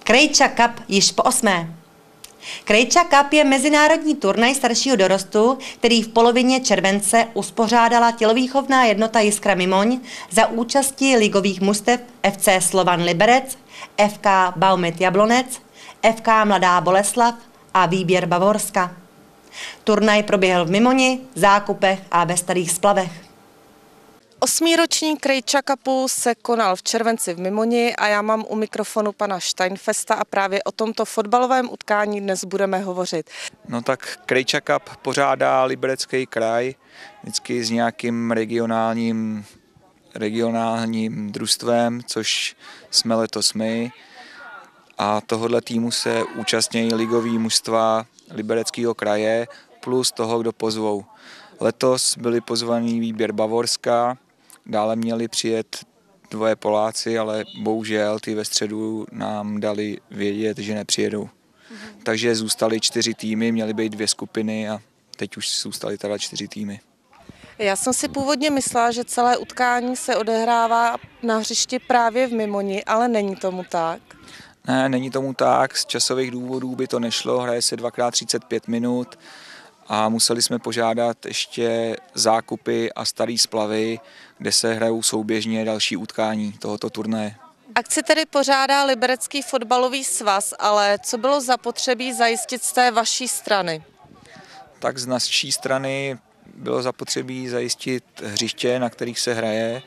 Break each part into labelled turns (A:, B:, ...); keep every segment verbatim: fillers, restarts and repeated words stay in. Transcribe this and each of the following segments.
A: Krejča Cup již po osmé. Krejča Cup je mezinárodní turnaj staršího dorostu, který v polovině července uspořádala tělovýchovná jednota Jiskra Mimoň za účasti ligových mužstev F C Slovan Liberec, F K Baumit Jablonec, F K Mladá Boleslav a Výběr Bavorska. Turnaj proběhl v Mimoni, Zákupech a ve Starých Splavech.
B: Osmý ročník Krejča Cupu se konal v červenci v Mimoni a já mám u mikrofonu pana Steinfesta a právě o tomto fotbalovém utkání dnes budeme hovořit.
C: No tak Krejča Cup pořádá Liberecký kraj, vždycky s nějakým regionálním, regionálním družstvem, což jsme letos my. A tohohle týmu se účastní ligový mužstva Libereckého kraje plus toho, kdo pozvou. Letos byli pozvaný Výběr Bavorska, dále měli přijet dvoje Poláci, ale bohužel ty ve středu nám dali vědět, že nepřijedou. Mhm. Takže zůstaly čtyři týmy, měly být dvě skupiny a teď už zůstaly teda čtyři týmy.
B: Já jsem si původně myslela, že celé utkání se odehrává na hřišti právě v Mimoni, ale není tomu tak.
C: Ne, není tomu tak, z časových důvodů by to nešlo, hraje se dvakrát třicet pět minut a museli jsme požádat ještě Zákupy a Starý Splavy, kde se hrajou souběžně další utkání tohoto turnaje.
B: Akci tedy pořádá Liberecký fotbalový svaz, ale co bylo zapotřebí zajistit z té vaší strany?
C: Tak z naší strany bylo zapotřebí zajistit hřiště, na kterých se hraje.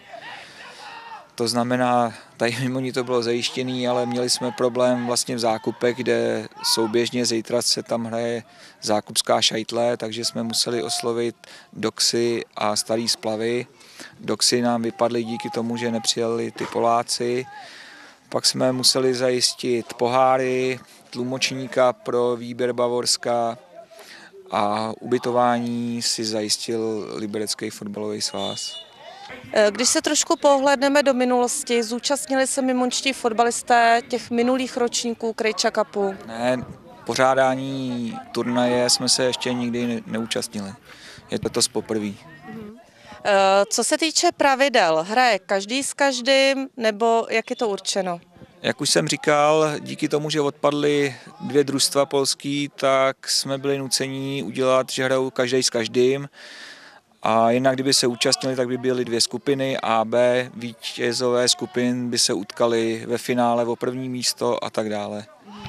C: To znamená, tady mimo ní to bylo zajištěné, ale měli jsme problém vlastně v Zákupech, kde souběžně zítra se tam hraje Zákupská šajtle, takže jsme museli oslovit Doxy a Starý Splavy. Doxy nám vypadly díky tomu, že nepřijeli ty Poláci. Pak jsme museli zajistit poháry, tlumočníka pro Výběr Bavorska a ubytování si zajistil Liberecký fotbalový svaz.
B: Když se trošku pohlédneme do minulosti, zúčastnili se mimončtí fotbalisté těch minulých ročníků Krejča Cupu?
C: Ne, pořádání turnaje jsme se ještě nikdy neúčastnili. Je to to poprvé.
B: Co se týče pravidel, hraje každý s každým, nebo jak je to určeno?
C: Jak už jsem říkal, díky tomu, že odpadly dvě družstva polský, tak jsme byli nuceni udělat, že hrajou každý s každým. A jinak, kdyby se účastnili, tak by byly dvě skupiny A, B, vítězové skupin by se utkali ve finále o první místo a tak dále.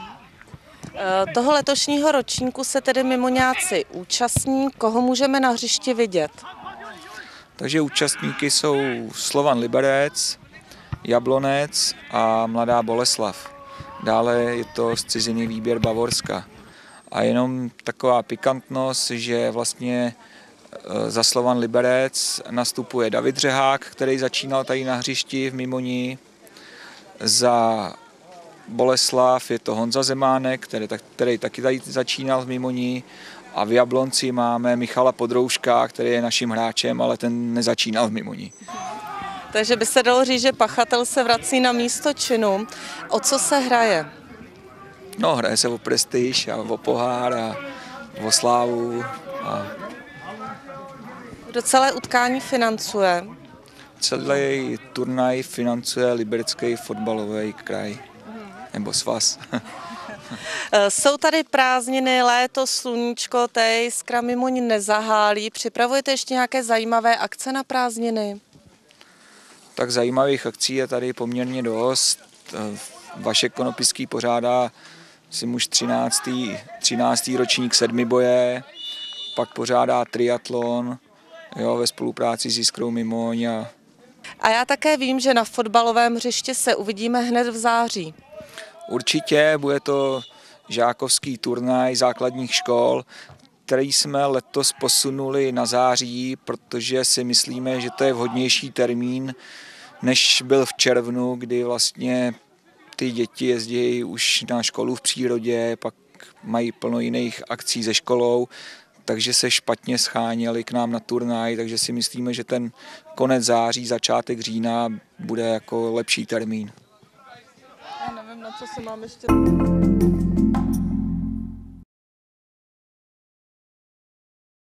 B: Toho letošního ročníku se tedy mimoňáci účastní. Koho můžeme na hřišti vidět?
C: Takže účastníky jsou Slovan Liberec, Jablonec a Mladá Boleslav. Dále je to z ciziny Výběr Bavorska. A jenom taková pikantnost, že vlastně za Slovan Liberec nastupuje David Řehák, který začínal tady na hřišti v Mimoni. Za Boleslav je to Honza Zemánek, který, který taky tady začínal v Mimoni. A v Jablonci máme Michala Podrouška, který je naším hráčem, ale ten nezačínal v Mimoni.
B: Takže by se dalo říct, že pachatel se vrací na místo činu. O co se hraje?
C: No, hraje se o prestiž a o pohár a o slávu. A
B: kdo celé utkání financuje?
C: Celý turnaj financuje Liberecký fotbalový kraj, nebo svaz.
B: Jsou tady prázdniny, léto, sluníčko, té Jiskra Mimoň nezahálí. Připravujete ještě nějaké zajímavé akce na prázdniny?
C: Tak zajímavých akcí je tady poměrně dost. Vašek Konopický pořádá si už třináctý, třináctý ročník sedmiboje, pak pořádá triatlon, jo, ve spolupráci s Jiskrou Mimoň. A...
B: a já také vím, že na fotbalovém hřišti se uvidíme hned v září.
C: Určitě, bude to žákovský turnaj základních škol, který jsme letos posunuli na září, protože si myslíme, že to je vhodnější termín, než byl v červnu, kdy vlastně ty děti jezdí už na školu v přírodě, pak mají plno jiných akcí se školou, takže se špatně scháněli k nám na turnaj, takže si myslíme, že ten konec září, začátek října bude jako lepší termín.
B: Já nevím, na co se mám ještě...